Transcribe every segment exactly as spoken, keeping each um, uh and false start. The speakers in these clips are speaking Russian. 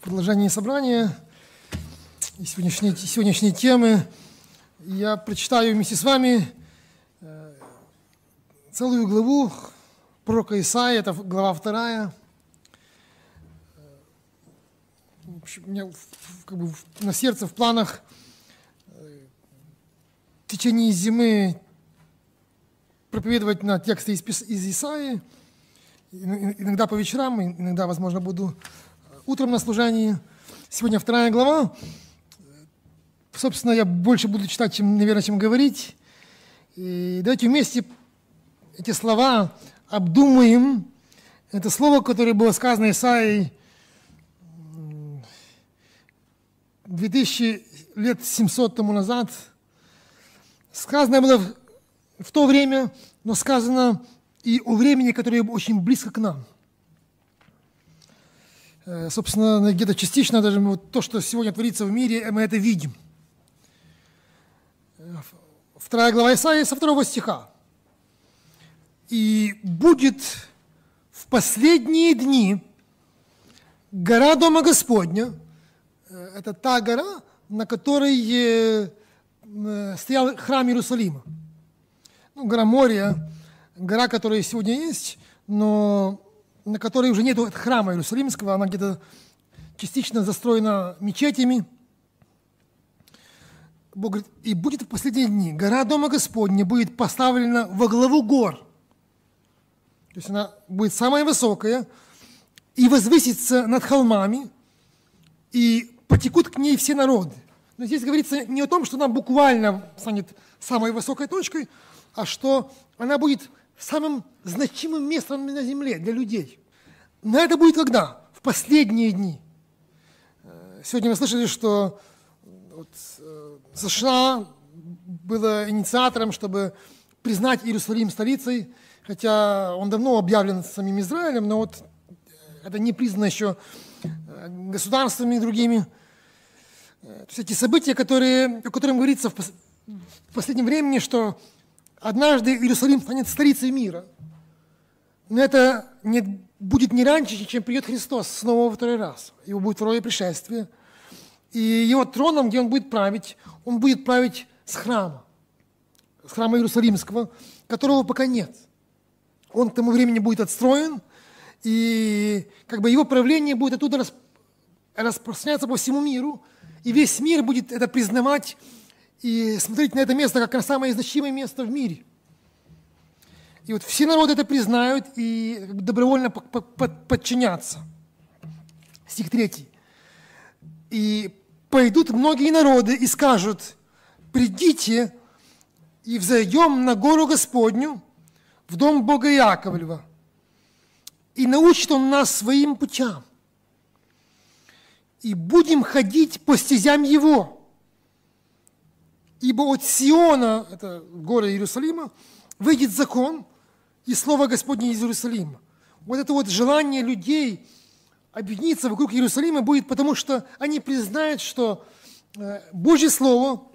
продолжении собрания и сегодняшней, сегодняшней темы я прочитаю вместе с вами целую главу пророка Исаии, это глава вторая. У меня как бы на сердце, в планах в течение зимы проповедовать на тексты из, из Исаии, иногда по вечерам, иногда, возможно, буду утром на служении. Сегодня вторая глава. Собственно, я больше буду читать, чем, наверное, чем говорить. И давайте вместе эти слова обдумаем. Это слово, которое было сказано Исаией две тысячи лет семьсот тому назад. Сказано было в, в то время, но сказано и о времени, которое очень близко к нам. Собственно, где-то частично даже вот то, что сегодня творится в мире, мы это видим. Вторая глава Исаии со второго стиха. «И будет в последние дни гора Дома Господня». Это та гора, на которой стоял храм Иерусалима. Ну, гора Мория, гора, которая сегодня есть, но на которой уже нет храма Иерусалимского, она где-то частично застроена мечетями. Бог говорит, и будет в последние дни гора Дома Господня будет поставлена во главу гор. То есть она будет самая высокая и возвысится над холмами, и потекут к ней все народы. Но здесь говорится не о том, что она буквально станет самой высокой точкой, а что она будет самым значимым местом на земле для людей. Но это будет когда? В последние дни. Сегодня вы слышали, что вот США было инициатором, чтобы признать Иерусалим столицей, хотя он давно объявлен самим Израилем, но вот это не признано еще государствами другими. То есть эти события, которые, о которых говорится в последнем времени, что однажды Иерусалим станет столицей мира. Но это не, будет не раньше, чем придет Христос снова во второй раз. Его будет второе пришествие. И его троном, где он будет править, он будет править с храма. С храма Иерусалимского, которого пока нет. Он к тому времени будет отстроен, и как бы его правление будет оттуда расп... распространяться по всему миру, и весь мир будет это признавать и смотреть на это место как на самое значимое место в мире. И вот все народы это признают и добровольно подчинятся. Стих третий. «И пойдут многие народы и скажут, придите и взойдем на гору Господню, в дом Бога Иаковлева, и научит Он нас своим путям, и будем ходить по стезям Его. Ибо от Сиона, это гора Иерусалима, выйдет закон и слово Господне из Иерусалима». Вот это вот желание людей объединиться вокруг Иерусалима будет, потому что они признают, что Божье Слово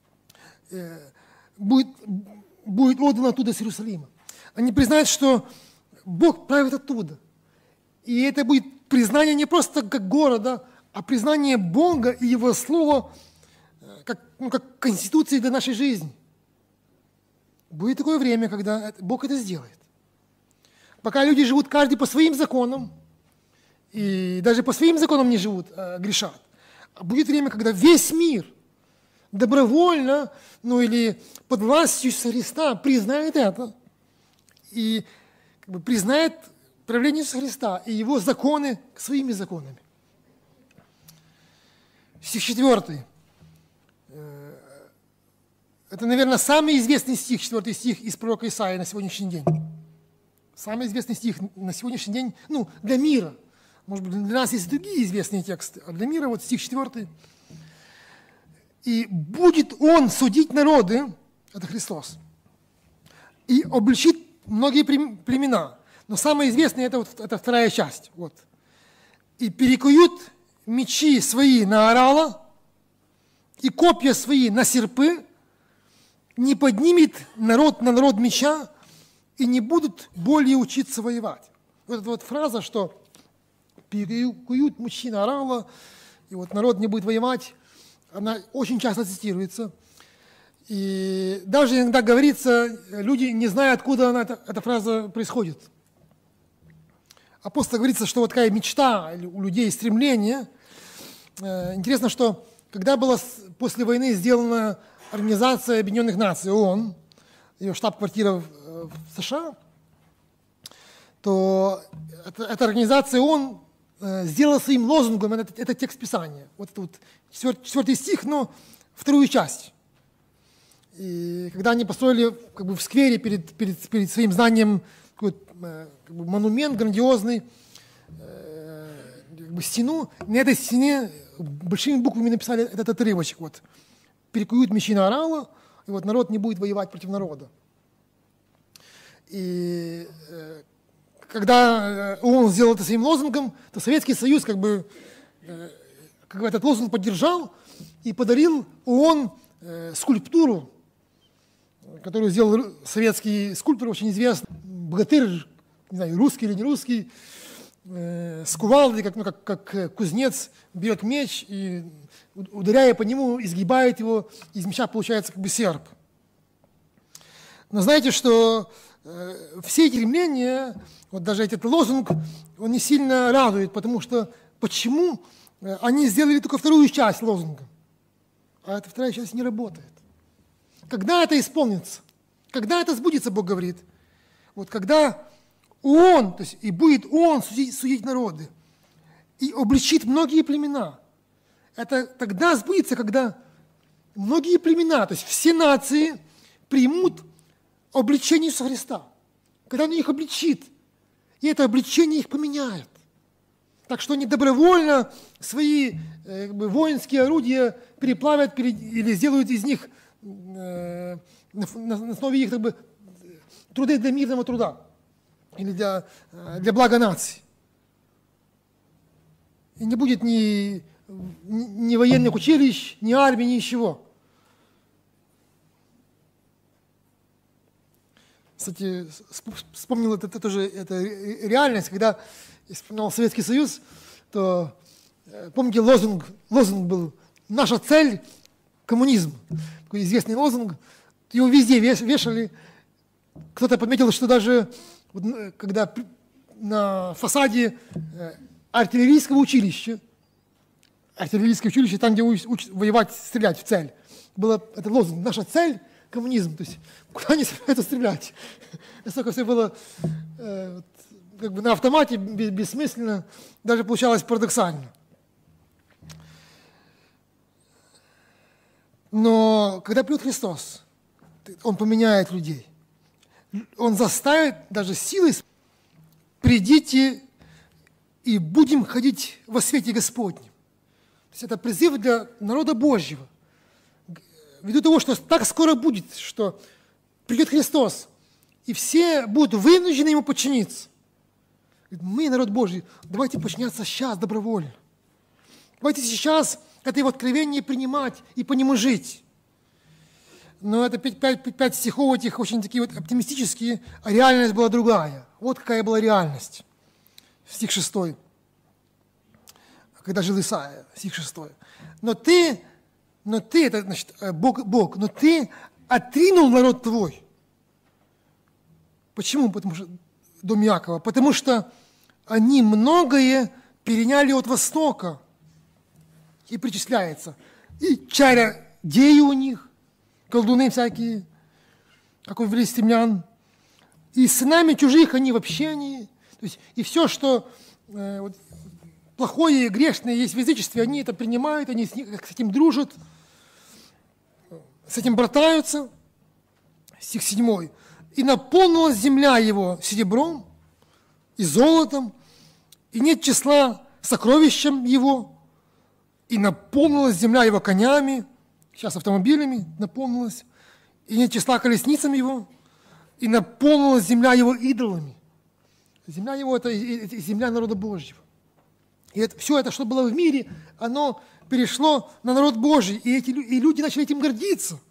будет, будет отдано оттуда с Иерусалима. Они признают, что Бог правит оттуда. И это будет признание не просто как города, а признание Бога и Его Слова как, ну, как конституции для нашей жизни. Будет такое время, когда Бог это сделает. Пока люди живут каждый по своим законам, и даже по своим законам не живут, а грешат. А будет время, когда весь мир добровольно, ну или под властью Иисуса Христа признает это, и как бы, признает правление Иисуса Христа и Его законы своими законами. Стих четвертый. Это, наверное, самый известный стих, четвертый стих из пророка Исаии на сегодняшний день. Самый известный стих на сегодняшний день, ну, для мира. Может быть, для нас есть другие известные тексты, а для мира вот стих четвертый. «И будет Он судить народы», это Христос, «и обличит многие племена». Но самое известное это, вот, это вторая часть. Вот. «И перекуют мечи свои на орала, и копья свои на серпы, не поднимет народ на народ меча, и не будут более учиться воевать». Вот эта вот фраза, что перекуют мужчины орала, и вот народ не будет воевать. Она очень часто цитируется. И даже иногда говорится, люди не знают, откуда она, эта, эта фраза происходит. А просто говорится, что вот такая мечта у людей, стремление. Интересно, что когда была после войны сделана Организация Объединенных Наций, ООН, ее штаб-квартира в США, то эта, эта организация ООН сделала своим лозунгом этот, этот текст Писания. Вот это вот четвертый стих, но вторую часть. И когда они построили как бы, в сквере перед, перед, перед своим зданием какой-то, как бы, монумент грандиозный, э, как бы, стену, на этой стене большими буквами написали этот отрывочек. Вот. Перекуют мечи на орала, и вот народ не будет воевать против народа. И э, когда ООН сделал это своим лозунгом, то Советский Союз как бы, э, как бы этот лозунг поддержал и подарил ООН э, скульптуру, которую сделал советский скульптор, очень известный, богатырь, не знаю, русский или не русский, э, с кувалдой, как, ну, как, как кузнец берет меч и, ударяя по нему, изгибает его, из меча получается как бы серп. Но знаете, что э, все эти ремления, вот даже этот лозунг, он не сильно радует, потому что почему э, они сделали только вторую часть лозунга, а эта вторая часть не работает. Когда это исполнится? Когда это сбудется, Бог говорит? Вот когда Он, то есть и будет Он судить, судить народы, и обличит многие племена. Это тогда сбудется, когда многие племена, то есть все нации примут обличение Иисуса Христа. Когда Он их обличит, и это обличение их поменяет. Так что они добровольно свои э, как бы, воинские орудия переплавят перед, или сделают из них э, на, на основе их как бы, труды для мирного труда или для, для блага нации. И не будет ни, ни военных училищ, ни армии, ничего. Кстати, вспомнил это, это тоже это реальность, когда я вспоминал Советский Союз, то, помните, лозунг, лозунг был «Наша цель – коммунизм». Такой известный лозунг. Его везде вешали. Кто-то подметил, что даже когда на фасаде артиллерийского училища, артиллерийское училище, там, где учат воевать, стрелять в цель, был этот лозунг «Наша цель – коммунизм». То есть куда они собираются стрелять? Настолько все было э, как бы на автомате, бессмысленно, даже получалось парадоксально. Но когда придет Христос, Он поменяет людей. Он заставит даже силой: «Придите и будем ходить во свете Господнем». То есть это призыв для народа Божьего. Ввиду того, что так скоро будет, что придет Христос, и все будут вынуждены Ему подчиниться. Мы, народ Божий, давайте подчиняться сейчас добровольно. Давайте сейчас это Его откровение принимать и по нему жить. Но это пять, пять, пять стихов этих очень такие вот оптимистические, а реальность была другая. Вот какая была реальность. Стих шестой. Когда жил Исаия, стих шестой. Но ты, но ты, это значит Бог, Бог, но ты отринул народ твой. Почему? Потому что дом Иакова. Потому что они многое переняли от Востока. И причисляется. И чародеи у них, колдуны всякие, как у филистимлян. И сынами чужих они вообще не... То есть, и все, что э, вот, плохое и грешное есть в язычестве, они это принимают, они с, ним, с этим дружат, с этим братаются. Стих седьмой. И наполнилась земля его серебром и золотом, и нет числа сокровищем его, и наполнилась земля его конями, сейчас автомобилями наполнилась, и нет числа колесницами его, и наполнилась земля его идолами. Земля его – это земля народа Божьего. И это, все это, что было в мире, оно перешло на народ Божий, и, эти, и люди начали этим гордиться.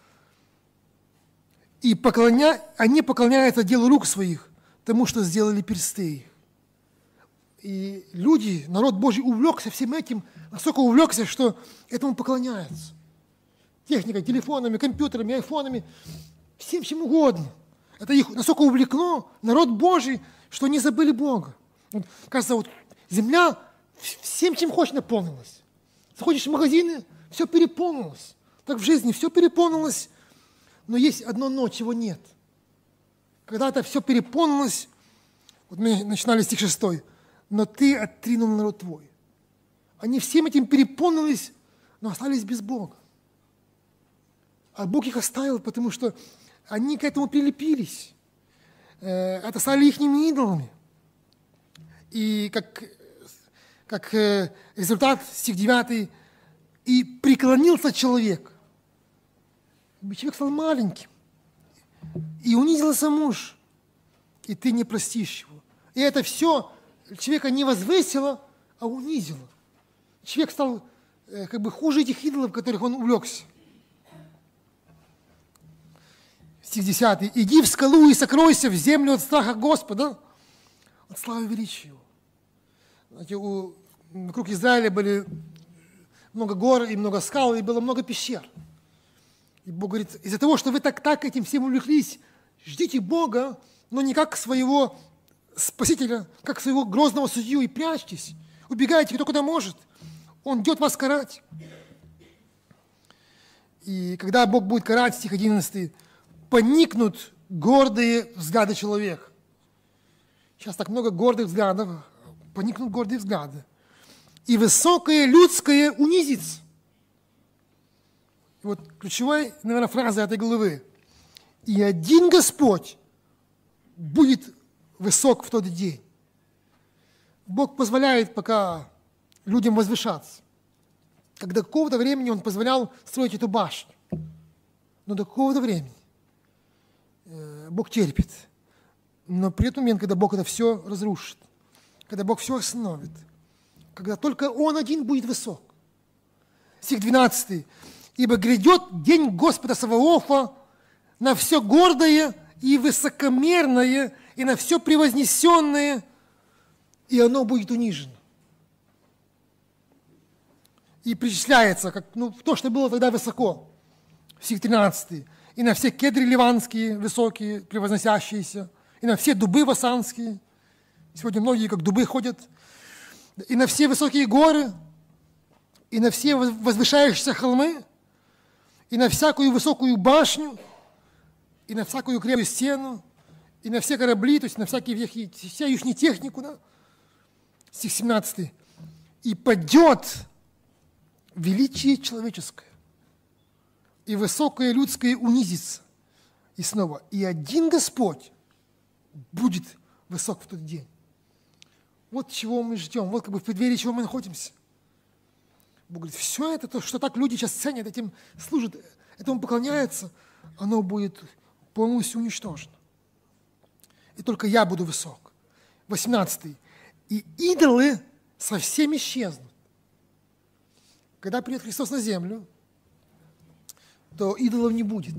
И поклоня, они поклоняются делу рук своих, тому, что сделали персты их. И люди, народ Божий увлекся всем этим, настолько увлекся, что этому поклоняются. Техникой, телефонами, компьютерами, айфонами, всем чем угодно. Это их настолько увлекло, народ Божий, что они забыли Бога. Вот, кажется, вот земля всем, чем хочешь, наполнилась. Заходишь в магазины, все переполнилось. Так в жизни все переполнилось, но есть одно но, чего нет. Когда это все переполнилось, вот мы начинали стих шестой, но ты отринул народ твой. Они всем этим переполнились, но остались без Бога. А Бог их оставил, потому что они к этому прилепились. Это стали ихними идолами. И как, как результат, стих девятый, и преклонился человек. Человек стал маленьким. И унизился муж. И ты не простишь его. И это все человека не возвысило, а унизило. Человек стал э, как бы хуже этих идолов, в которых он увлекся. Стих десятый. «Иди в скалу и сокройся в землю от страха Господа, от славы величия Его». Знаете, у, вокруг Израиля были много гор и много скал, и было много пещер. И Бог говорит, из-за того, что вы так, так этим всем увлеклись, ждите Бога, но не как своего Спасителя, как своего грозного судью, и прячьтесь, убегайте, кто куда может. Он идет вас карать. И когда Бог будет карать, стих одиннадцатый, поникнут гордые взгляды человека. Сейчас так много гордых взглядов, поникнут гордые взгляды. И высокое людское унизится. И вот ключевая, наверное, фраза этой главы. И один Господь будет высок в тот день. Бог позволяет пока людям возвышаться. Как до какого-то времени Он позволял строить эту башню. Но до какого-то времени Бог терпит. Но при этом момент, когда Бог это все разрушит, когда Бог все остановит, когда только Он один будет высок. Стих двенадцатый. «Ибо грядет день Господа Саваофа на все гордое и высокомерное, и на все превознесенное, и оно будет унижено». И причисляется, как ну, то, что было тогда высоко. Стих тринадцатый. «И на все кедры ливанские, высокие, превозносящиеся, и на все дубы васанские». Сегодня многие как дубы ходят. «И на все высокие горы, и на все возвышающиеся холмы, и на всякую высокую башню, и на всякую крепкую стену, и на все корабли, то есть на всякие, вся их технику». Да? Стих семнадцатый. «И падет величие человеческое, и высокое людское унизится». И снова, «и один Господь будет высок в тот день». Вот чего мы ждем, вот как бы в преддверии чего мы находимся. Бог говорит, все это, то, что так люди сейчас ценят, этим служат, этому поклоняются, оно будет полностью уничтожено. И только я буду высок. восемнадцатый. «И идолы совсем исчезнут». Когда придет Христос на землю, то идолов не будет.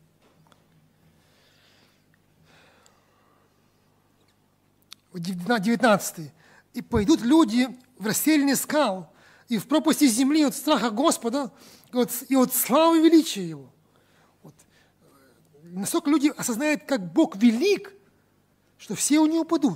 девятнадцатый. «И пойдут люди в расселение скал, и в пропасти земли от страха Господа, и от, и от славы величия Его». Вот. Насколько люди осознают, как Бог велик, что все у Него упадут.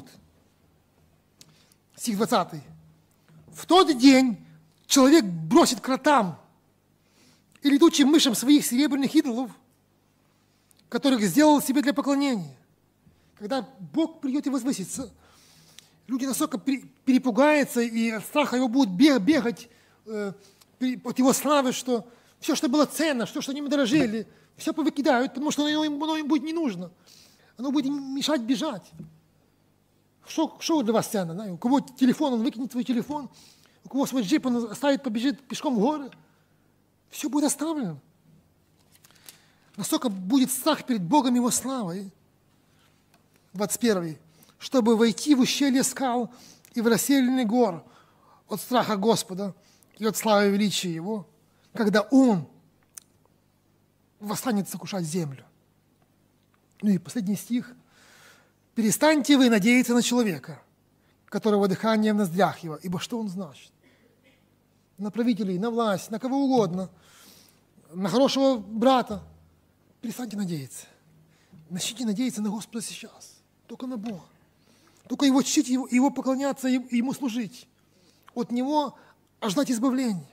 Стих двадцатый. «В тот день человек бросит кротам и летучим мышам своих серебряных идолов, которых сделал себе для поклонения». Когда Бог придет и возвысится, люди настолько перепугаются и от страха его будут бегать э, от его славы, что все, что было ценно, все, что они дорожили, все повыкидают, потому что оно им, оно им будет не нужно. Оно будет им мешать бежать. Что, что для вас ценно? Да? У кого телефон, он выкинет свой телефон. У кого свой джип, он оставит, побежит пешком в горы. Все будет оставлено. Настолько будет страх перед Богом Его славой. двадцать первый. «Чтобы войти в ущелье скал и в расселенный гор от страха Господа и от славы величия Его, когда Он восстанет сокрушать землю». Ну и последний стих. «Перестаньте вы надеяться на человека, которого дыхание в ноздрях его. Ибо что он значит? На правителей, на власть, на кого угодно, на хорошего брата. Перестаньте надеяться. Начните надеяться на Господа сейчас. Только на Бога. Только Его чтить, Его, его поклоняться, Ему служить. От Него ожидать избавления.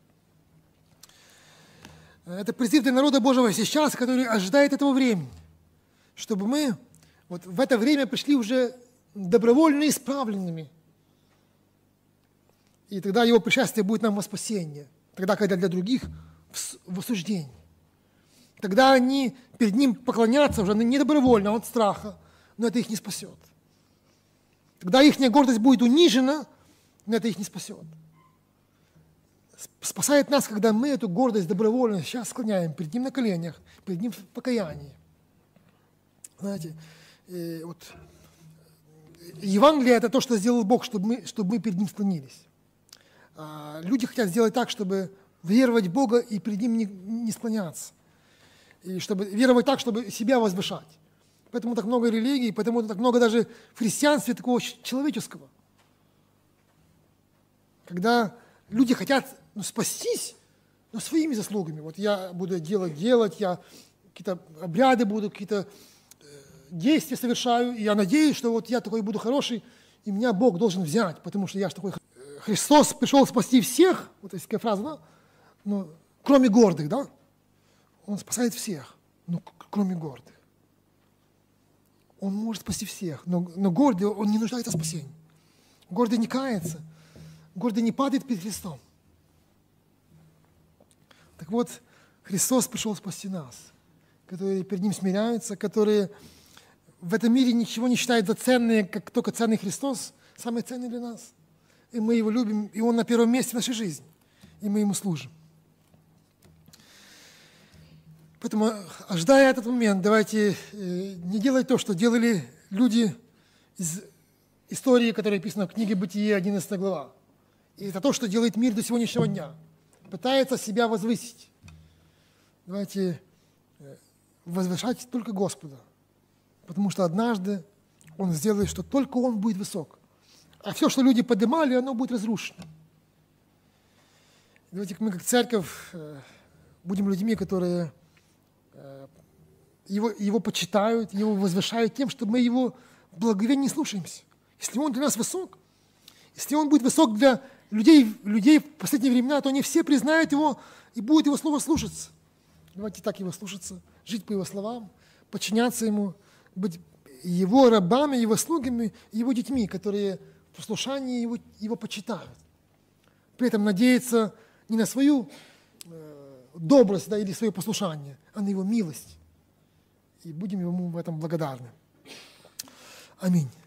Это призыв для народа Божьего сейчас, который ожидает этого времени, чтобы мы вот в это время пришли уже добровольно исправленными. И тогда Его пришествие будет нам во спасение, тогда, когда для других в осуждении. Тогда они перед Ним поклонятся уже не добровольно, а от страха, но это их не спасет. Тогда их гордость будет унижена, но это их не спасет. Спасает нас, когда мы эту гордость добровольно сейчас склоняем перед Ним на коленях, перед Ним в покаянии. Знаете, вот Евангелие – это то, что сделал Бог, чтобы мы, чтобы мы перед Ним склонились. А люди хотят сделать так, чтобы веровать в Бога и перед Ним не, не склоняться. И чтобы веровать так, чтобы себя возвышать. Поэтому так много религий, поэтому так много даже в христианстве такого человеческого. Когда люди хотят ну, спастись, но своими заслугами. Вот я буду делать, делать, я какие-то обряды буду, какие-то э, действия совершаю, и я надеюсь, что вот я такой буду хороший, и меня Бог должен взять, потому что я же такой. Христос пришел спасти всех, вот есть такая фраза, да? Ну, кроме гордых, да? Он спасает всех, но кроме гордых. Он может спасти всех, но, но гордый, он не нуждается в спасении. Гордый не кается, гордый не падает перед Христом. Так вот, Христос пришел спасти нас, которые перед Ним смиряются, которые в этом мире ничего не считают за ценное, как только ценный Христос, самый ценный для нас. И мы Его любим, и Он на первом месте в нашей жизни, и мы Ему служим. Поэтому, ожидая этот момент, давайте не делать то, что делали люди из истории, которая описана в книге «Бытие», одиннадцатая глава. И это то, что делает мир до сегодняшнего дня. Пытается себя возвысить. Давайте возвышать только Господа, потому что однажды Он сделает, что только Он будет высок. А все, что люди поднимали, оно будет разрушено. Давайте мы, как церковь, будем людьми, которые Его, его почитают, Его возвышают тем, что мы Его благовения не слушаемся. Если Он для нас высок, если Он будет высок для людей, людей в последние времена, то они все признают Его и будут Его слова слушаться. Давайте так Его слушаться, жить по Его словам, подчиняться Ему, быть Его рабами, Его слугами, Его детьми, которые в послушании Его, его почитают. При этом надеяться не на свою э, добрость, да, или свое послушание, а на Его милость. И будем Ему в этом благодарны. Аминь.